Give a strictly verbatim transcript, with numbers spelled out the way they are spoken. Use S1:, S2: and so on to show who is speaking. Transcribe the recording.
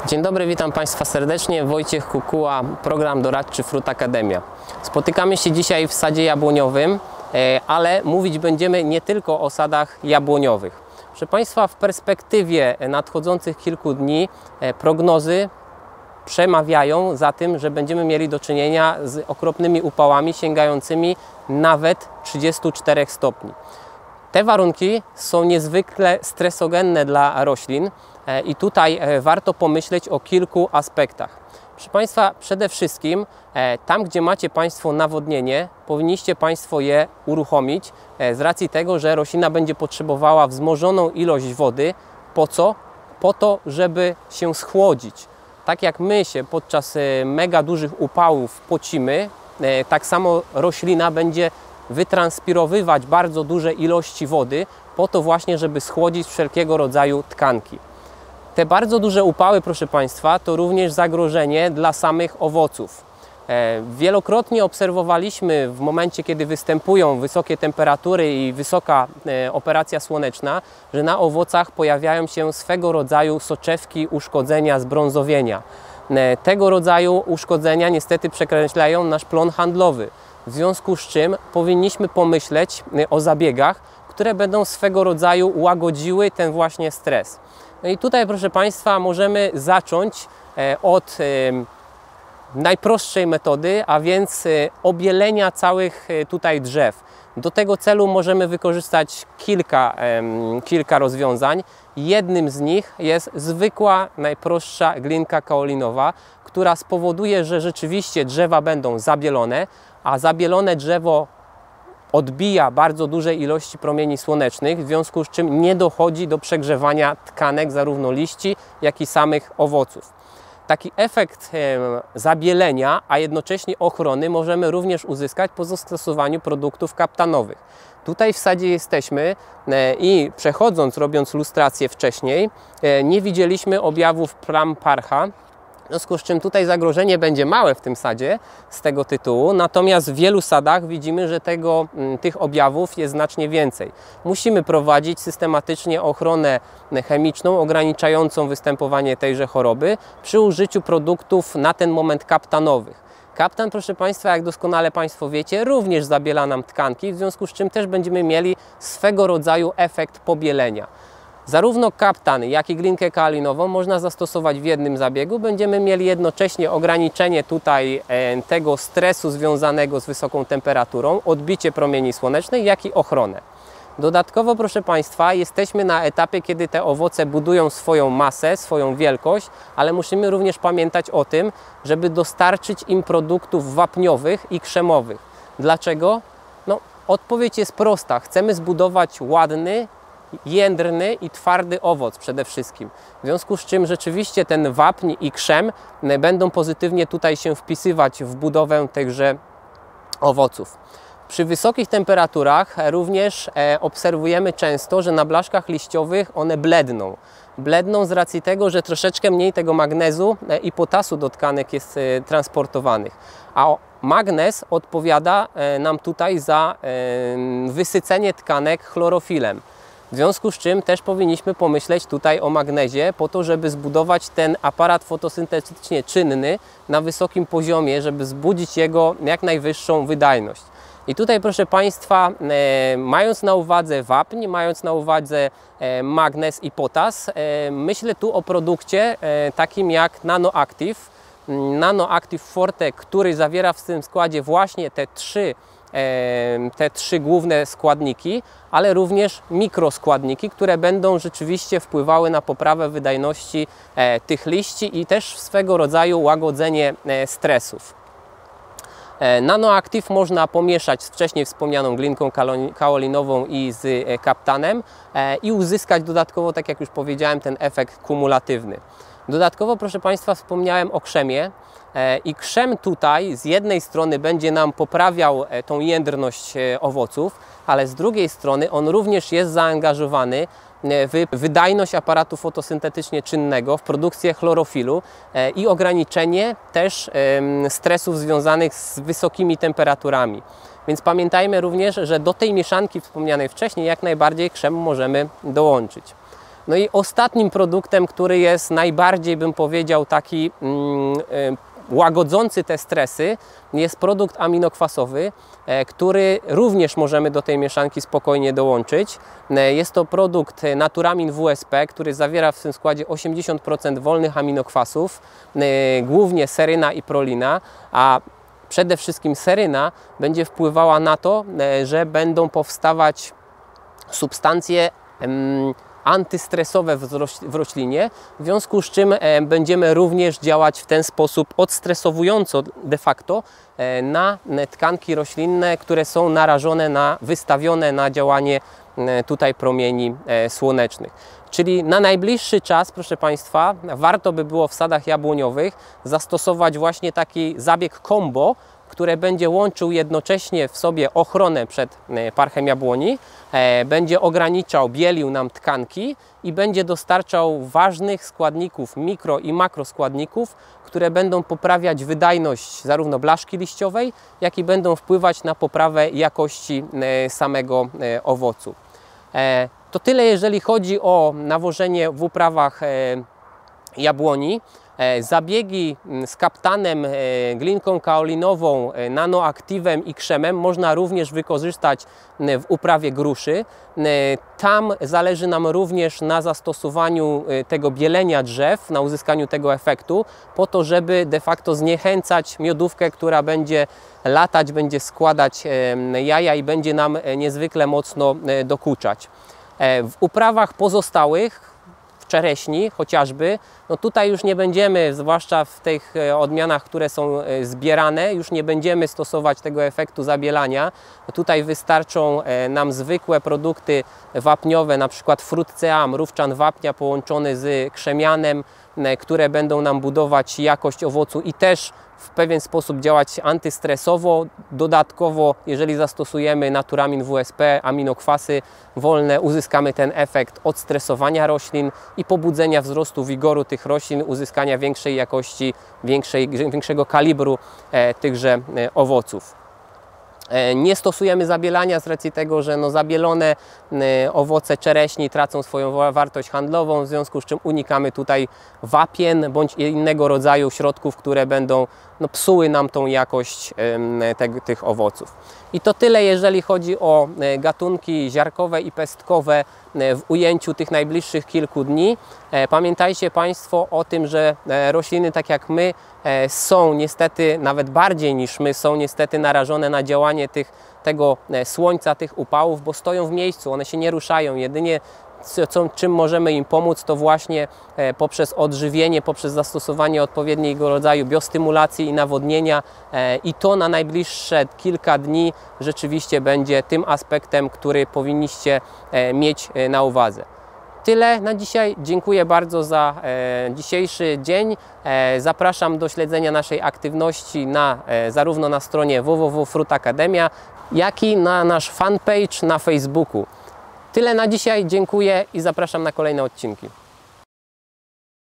S1: Dzień dobry, witam Państwa serdecznie. Wojciech Kukuła, program doradczy Fruit Academia. Spotykamy się dzisiaj w sadzie jabłoniowym, ale mówić będziemy nie tylko o sadach jabłoniowych. Proszę Państwa, w perspektywie nadchodzących kilku dni prognozy przemawiają za tym, że będziemy mieli do czynienia z okropnymi upałami sięgającymi nawet trzydziestu czterech stopni. Te warunki są niezwykle stresogenne dla roślin i tutaj warto pomyśleć o kilku aspektach. Proszę Państwa, przede wszystkim tam, gdzie macie Państwo nawodnienie, powinniście Państwo je uruchomić z racji tego, że roślina będzie potrzebowała wzmożoną ilość wody. Po co? Po to, żeby się schłodzić. Tak jak my się podczas mega dużych upałów pocimy, tak samo roślina będzie wytranspirowywać bardzo duże ilości wody po to właśnie, żeby schłodzić wszelkiego rodzaju tkanki. Te bardzo duże upały, proszę Państwa, to również zagrożenie dla samych owoców. Wielokrotnie obserwowaliśmy w momencie, kiedy występują wysokie temperatury i wysoka operacja słoneczna, że na owocach pojawiają się swego rodzaju soczewki, uszkodzenia, zbrązowienia. Tego rodzaju uszkodzenia niestety przekreślają nasz plon handlowy. W związku z czym powinniśmy pomyśleć o zabiegach, które będą swego rodzaju łagodziły ten właśnie stres. No i tutaj, proszę Państwa, możemy zacząć od najprostszej metody, a więc obielenia całych tutaj drzew. Do tego celu możemy wykorzystać kilka, kilka rozwiązań. Jednym z nich jest zwykła, najprostsza glinka kaolinowa, która spowoduje, że rzeczywiście drzewa będą zabielone, a zabielone drzewo odbija bardzo duże ilości promieni słonecznych, w związku z czym nie dochodzi do przegrzewania tkanek zarówno liści, jak i samych owoców. Taki efekt zabielenia, a jednocześnie ochrony możemy również uzyskać po zastosowaniu produktów kaptanowych. Tutaj w sadzie jesteśmy i przechodząc, robiąc lustrację wcześniej, nie widzieliśmy objawów plam parcha. W związku z czym tutaj zagrożenie będzie małe w tym sadzie z tego tytułu, natomiast w wielu sadach widzimy, że tego, tych objawów jest znacznie więcej. Musimy prowadzić systematycznie ochronę chemiczną ograniczającą występowanie tejże choroby przy użyciu produktów na ten moment kaptanowych. Kaptan, proszę Państwa, jak doskonale Państwo wiecie, również zabiela nam tkanki, w związku z czym też będziemy mieli swego rodzaju efekt pobielenia. Zarówno kaptan, jak i glinkę kaolinową można zastosować w jednym zabiegu. Będziemy mieli jednocześnie ograniczenie tutaj tego stresu związanego z wysoką temperaturą, odbicie promieni słonecznej, jak i ochronę. Dodatkowo, proszę Państwa, jesteśmy na etapie, kiedy te owoce budują swoją masę, swoją wielkość, ale musimy również pamiętać o tym, żeby dostarczyć im produktów wapniowych i krzemowych. Dlaczego? No, odpowiedź jest prosta. Chcemy zbudować ładny, jędrny i twardy owoc przede wszystkim. W związku z czym rzeczywiście ten wapń i krzem będą pozytywnie tutaj się wpisywać w budowę tychże owoców. Przy wysokich temperaturach również obserwujemy często, że na blaszkach liściowych one bledną. Bledną z racji tego, że troszeczkę mniej tego magnezu i potasu do tkanek jest transportowanych. A magnez odpowiada nam tutaj za wysycenie tkanek chlorofilem. W związku z czym też powinniśmy pomyśleć tutaj o magnezie po to, żeby zbudować ten aparat fotosyntetycznie czynny na wysokim poziomie, żeby wzbudzić jego jak najwyższą wydajność. I tutaj, proszę Państwa, e, mając na uwadze wapń, mając na uwadze e, magnez i potas, e, myślę tu o produkcie e, takim jak NanoActive. NanoActive Forte, który zawiera w tym składzie właśnie te trzy te trzy główne składniki, ale również mikroskładniki, które będą rzeczywiście wpływały na poprawę wydajności tych liści i też swego rodzaju łagodzenie stresów. NanoActive można pomieszać z wcześniej wspomnianą glinką kaolinową i z kaptanem i uzyskać dodatkowo, tak jak już powiedziałem, ten efekt kumulatywny. Dodatkowo, proszę Państwa, wspomniałem o krzemie i krzem tutaj z jednej strony będzie nam poprawiał tą jędrność owoców, ale z drugiej strony on również jest zaangażowany w wydajność aparatu fotosyntetycznie czynnego, w produkcję chlorofilu i ograniczenie też stresów związanych z wysokimi temperaturami. Więc pamiętajmy również, że do tej mieszanki wspomnianej wcześniej jak najbardziej krzem możemy dołączyć. No i ostatnim produktem, który jest najbardziej, bym powiedział, taki mm, y, łagodzący te stresy, jest produkt aminokwasowy, e, który również możemy do tej mieszanki spokojnie dołączyć. E, jest to produkt Naturamin W S P, który zawiera w swym składzie osiemdziesiąt procent wolnych aminokwasów, e, głównie seryna i prolina, a przede wszystkim seryna będzie wpływała na to, e, że będą powstawać substancje em, antystresowe w roślinie, w związku z czym będziemy również działać w ten sposób odstresowująco de facto na tkanki roślinne, które są narażone na, wystawione na działanie tutaj promieni słonecznych. Czyli na najbliższy czas, proszę Państwa, warto by było w sadach jabłoniowych zastosować właśnie taki zabieg combo, które będzie łączył jednocześnie w sobie ochronę przed parchem jabłoni, e, będzie ograniczał, bielił nam tkanki i będzie dostarczał ważnych składników, mikro i makroskładników, które będą poprawiać wydajność zarówno blaszki liściowej, jak i będą wpływać na poprawę jakości e, samego e, owocu. E, to tyle, jeżeli chodzi o nawożenie w uprawach e, jabłoni. Zabiegi z kaptanem, glinką kaolinową, nanoaktywem i krzemem można również wykorzystać w uprawie gruszy. Tam zależy nam również na zastosowaniu tego bielenia drzew, na uzyskaniu tego efektu, po to, żeby de facto zniechęcać miodówkę, która będzie latać, będzie składać jaja i będzie nam niezwykle mocno dokuczać. W uprawach pozostałych, czereśni chociażby, no tutaj już nie będziemy, zwłaszcza w tych odmianach, które są zbierane, już nie będziemy stosować tego efektu zabielania. Tutaj wystarczą nam zwykłe produkty wapniowe, na przykład frutcea, mrówczan wapnia połączony z krzemianem, które będą nam budować jakość owocu i też w pewien sposób działać antystresowo. Dodatkowo, jeżeli zastosujemy Naturamin W S P, aminokwasy wolne, uzyskamy ten efekt odstresowania roślin i pobudzenia wzrostu wigoru tych roślin, uzyskania większej jakości, większej, większego kalibru e, tychże e, owoców. Nie stosujemy zabielania z racji tego, że no zabielone owoce czereśni tracą swoją wartość handlową, w związku z czym unikamy tutaj wapien bądź innego rodzaju środków, które będą no, psuły nam tą jakość te, tych owoców. I to tyle, jeżeli chodzi o gatunki ziarkowe i pestkowe w ujęciu tych najbliższych kilku dni. Pamiętajcie Państwo o tym, że rośliny tak jak my są niestety, nawet bardziej niż my, są niestety narażone na działanie tych, tego słońca, tych upałów, bo stoją w miejscu, one się nie ruszają. Jedynie co, czym możemy im pomóc, to właśnie poprzez odżywienie, poprzez zastosowanie odpowiedniego rodzaju biostymulacji i nawodnienia, i to na najbliższe kilka dni rzeczywiście będzie tym aspektem, który powinniście mieć na uwadze. Tyle na dzisiaj. Dziękuję bardzo za e, dzisiejszy dzień. E, zapraszam do śledzenia naszej aktywności na, e, zarówno na stronie w w w kropka frut akademia, jak i na nasz fanpage na Facebooku. Tyle na dzisiaj. Dziękuję i zapraszam na kolejne odcinki.